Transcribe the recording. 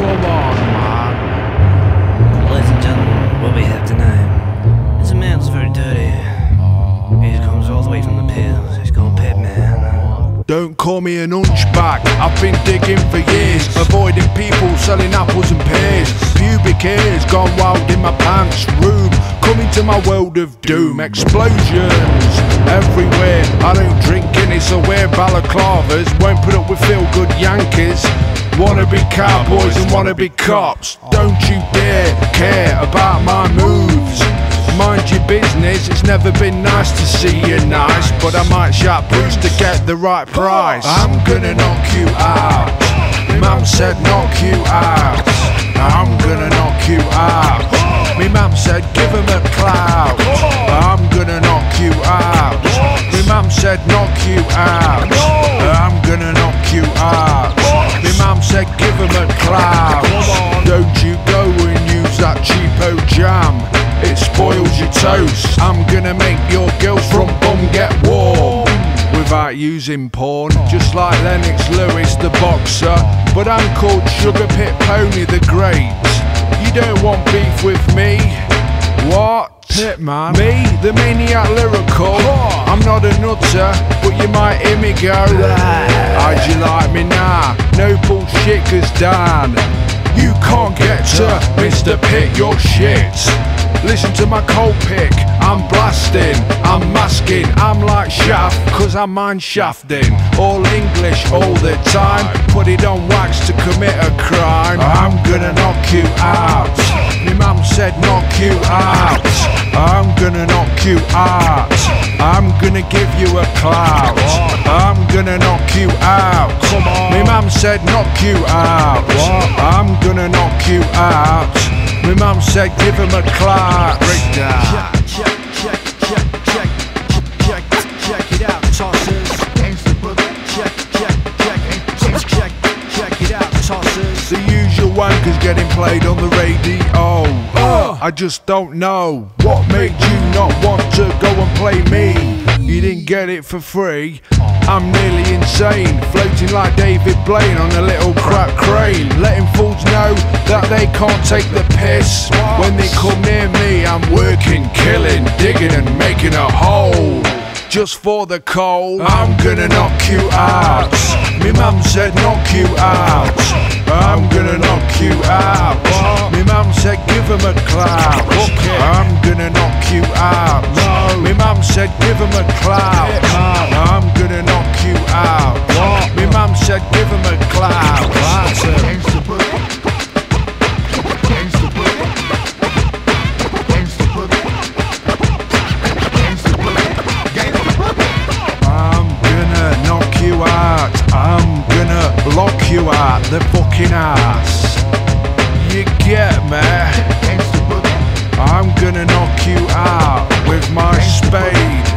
Come on, man. Ladies and gentlemen, what we have tonight is a man who's very dirty. He comes all the way from the pits. He's called Pitman. Don't call me an hunchback, I've been digging for years, avoiding people selling apples and pears. Pubic hairs gone wild in my pants room, coming to my world of doom. Explosions everywhere, I don't drink Guinness or wear balaclavas, won't put up with feel-good Yankees. Wanna be cowboys and wanna be cops, don't you dare care about my moves. Mind your business, it's never been nice to see you nice, but I might shout Bruce to get the right price. I'm gonna knock you out, Mum said knock you out. I'm gonna knock you out, me mum said give him a clout. I'm gonna knock you out, me mum said knock you out. I'm gonna knock you out, me mum said give him a clout. Don't you go and use that cheapo jam, it spoils your toast. I'm gonna make your girls from bum get warm without using porn, just like Lennox Lewis the boxer. But I'm called Sugar Pit Pony the Great. You don't want beef with me? What? Pitman? Me, the maniac lyrical. I'm not a nutter, but you might hear me go, how'd you like me now? No bullshit, cause Dan, you can't get to Mr. Pitt, you're shit. Listen to my cold pick, I'm blasting, I'm masking, I'm like Shaft, cause I'm mine shafting. All English all the time, put it on wax to commit a crime. I'm gonna knock you out, me mum said knock you out. I'm gonna knock you out, I'm gonna give you a clout. I'm gonna knock you out, come on. Me mum said knock you out, I'm gonna knock you out. My mum said give him a clout. Breakdown. Check it out, tossers. Check it out, tossers. The usual wankers getting played on the radio. I just don't know what made you not want to go and play me. You didn't get it for free. I'm nearly insane, floating like David Blaine on a little crap crane, letting fools know that they can't take the piss. When they come near me, I'm working, killing, digging and making a hole just for the coal. I'm gonna knock you out, me mum said knock you out. I'm gonna knock you out, me mum said give him a clout. I'm gonna knock you out, me mum said give him a clout. I'm gonna knock you out, me mum said give him a clout. I'm gonna lock you out the fucking ass. You get me? I'm gonna knock you out with my spade.